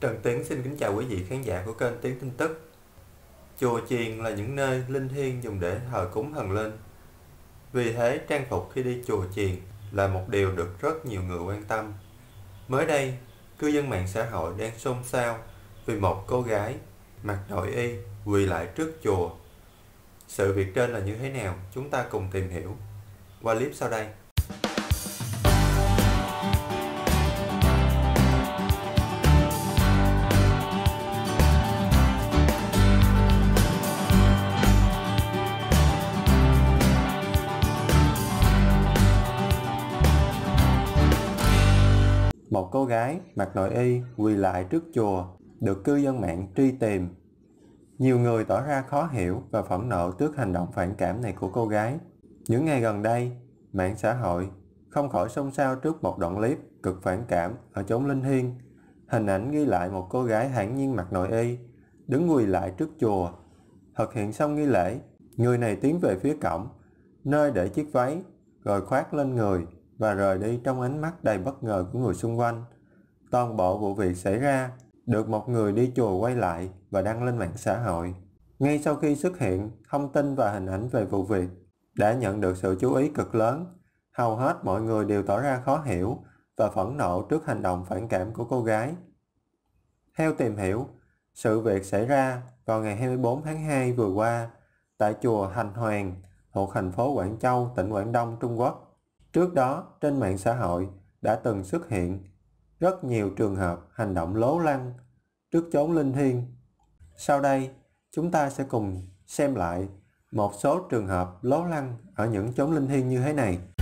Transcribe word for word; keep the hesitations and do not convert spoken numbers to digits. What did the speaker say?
Trần Tiến xin kính chào quý vị khán giả của kênh Tiến Tin Tức. Chùa chiền là những nơi linh thiêng dùng để thờ cúng thần linh. Vì thế, trang phục khi đi chùa chiền là một điều được rất nhiều người quan tâm. Mới đây, cư dân mạng xã hội đang xôn xao vì một cô gái mặc nội y quỳ lại trước chùa. Sự việc trên là như thế nào? Chúng ta cùng tìm hiểu qua clip sau đây. Một cô gái mặc nội y quỳ lại trước chùa được cư dân mạng truy tìm. Nhiều người tỏ ra khó hiểu và phẫn nộ trước hành động phản cảm này của cô gái. Những ngày gần đây, mạng xã hội không khỏi xôn xao trước một đoạn clip cực phản cảm ở chốn linh thiêng. Hình ảnh ghi lại một cô gái thản nhiên mặc nội y, đứng quỳ lại trước chùa. Thực hiện xong nghi lễ, người này tiến về phía cổng, nơi để chiếc váy, rồi khoác lên người và rời đi trong ánh mắt đầy bất ngờ của người xung quanh. Toàn bộ vụ việc xảy ra được một người đi chùa quay lại và đăng lên mạng xã hội. Ngay sau khi xuất hiện thông tin và hình ảnh về vụ việc đã nhận được sự chú ý cực lớn, hầu hết mọi người đều tỏ ra khó hiểu và phẫn nộ trước hành động phản cảm của cô gái. Theo tìm hiểu, sự việc xảy ra vào ngày hai mươi tư tháng hai vừa qua tại chùa Thành Hoàng thuộc thành phố Quảng Châu, tỉnh Quảng Đông, Trung Quốc. Trước đó, trên mạng xã hội đã từng xuất hiện rất nhiều trường hợp hành động lố lăng trước chốn linh thiêng. Sau đây, chúng ta sẽ cùng xem lại một số trường hợp lố lăng ở những chốn linh thiêng như thế này.